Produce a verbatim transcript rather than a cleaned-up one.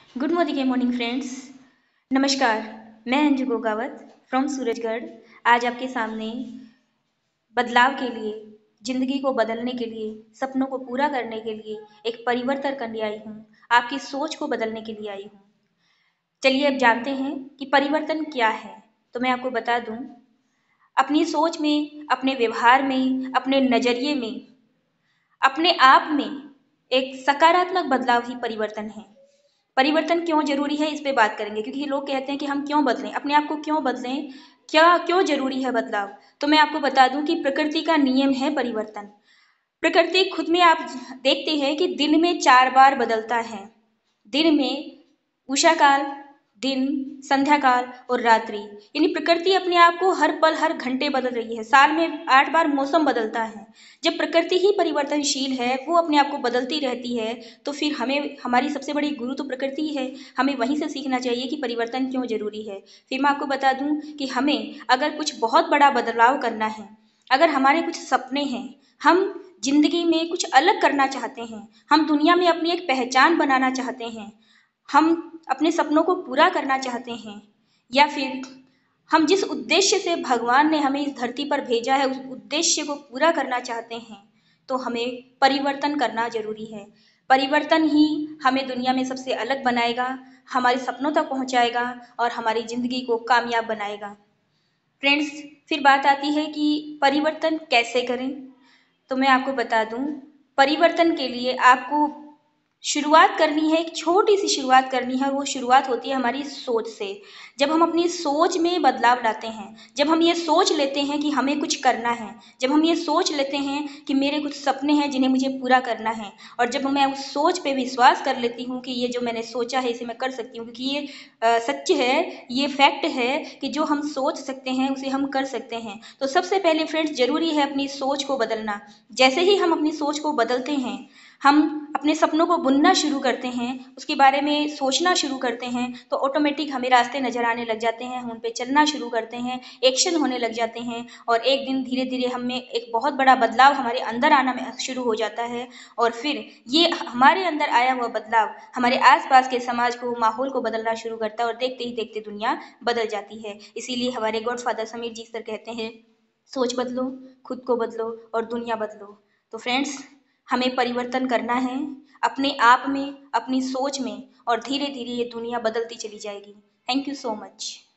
Good morning morning friends. नमस्कार। मैं Anju Gogawat from Surajgarh आज आपके सामने बदलाव के लिए, जिंदगी को बदलने के लिए, सपनों को पूरा करने के लिए एक परिवर्तन करने आई हूँ। आपकी सोच को बदलने के लिए आई हूँ। चलिए अब जानते हैं कि परिवर्तन क्या है। तो मैं आपको बता दूं, अपनी सोच में, अपने व्यवहार में, अपने नज़रिए में, अपने आप में एक सकारात्मक बदलाव ही परिवर्तन है। परिवर्तन क्यों जरूरी है इस पे बात करेंगे, क्योंकि लोग कहते हैं कि हम क्यों बदलें, अपने आप को क्यों बदलें, क्या क्यों जरूरी है बदलाव। तो मैं आपको बता दूं कि प्रकृति का नियम है परिवर्तन। प्रकृति खुद में आप देखते हैं कि दिन में चार बार बदलता है। दिन में उषा काल, दिन, संध्या काल और रात्रि, यानी प्रकृति अपने आप को हर पल हर घंटे बदल रही है। साल में आठ बार मौसम बदलता है। जब प्रकृति ही परिवर्तनशील है, वो अपने आप को बदलती रहती है, तो फिर हमें, हमारी सबसे बड़ी गुरु तो प्रकृति ही है। हमें वहीं से सीखना चाहिए कि परिवर्तन क्यों जरूरी है। फिर मैं आपको बता दूं कि हमें अगर कुछ बहुत बड़ा बदलाव करना है, अगर हमारे कुछ सपने हैं, हम जिंदगी में कुछ अलग करना चाहते हैं, हम दुनिया में अपनी एक पहचान बनाना चाहते हैं, हम अपने सपनों को पूरा करना चाहते हैं, या फिर हम जिस उद्देश्य से भगवान ने हमें इस धरती पर भेजा है उस उद्देश्य को पूरा करना चाहते हैं, तो हमें परिवर्तन करना जरूरी है। परिवर्तन ही हमें दुनिया में सबसे अलग बनाएगा, हमारे सपनों तक पहुंचाएगा और हमारी जिंदगी को कामयाब बनाएगा। फ्रेंड्स, फिर बात आती है कि परिवर्तन कैसे करें। तो मैं आपको बता दूं, परिवर्तन के लिए आपको शुरुआत करनी है, एक छोटी सी शुरुआत करनी है। वो शुरुआत होती है हमारी सोच से। जब हम अपनी सोच में बदलाव लाते हैं, जब हम ये सोच लेते हैं कि हमें कुछ करना है, जब हम ये सोच लेते हैं कि मेरे कुछ सपने हैं जिन्हें मुझे पूरा करना है, और जब मैं उस सोच पे विश्वास कर लेती हूँ कि ये जो मैंने सोचा है इसे मैं कर सकती हूँ, क्योंकि ये अ, सच है, ये फैक्ट है कि जो हम सोच सकते हैं उसे हम कर सकते हैं। तो सबसे पहले फ्रेंड्स, जरूरी है अपनी सोच को बदलना। जैसे ही हम अपनी सोच को बदलते हैं, हम अपने सपनों को बुनना शुरू करते हैं, उसके बारे में सोचना शुरू करते हैं, तो ऑटोमेटिक हमें रास्ते नजर आने लग जाते हैं, हम उन पे चलना शुरू करते हैं, एक्शन होने लग जाते हैं, और एक दिन धीरे धीरे हमें एक बहुत बड़ा बदलाव हमारे अंदर आना शुरू हो जाता है। और फिर ये हमारे अंदर आया हुआ बदलाव हमारे आसपास के समाज को, माहौल को बदलना शुरू करता है, और देखते ही देखते दुनिया बदल जाती है। इसीलिए हमारे godfather Sameer ji sir कहते हैं, सोच बदलो, खुद को बदलो और दुनिया बदलो। तो फ्रेंड्स, हमें परिवर्तन करना है अपने आप में, अपनी सोच में, और धीरे धीरे ये दुनिया बदलती चली जाएगी। Thank you so much.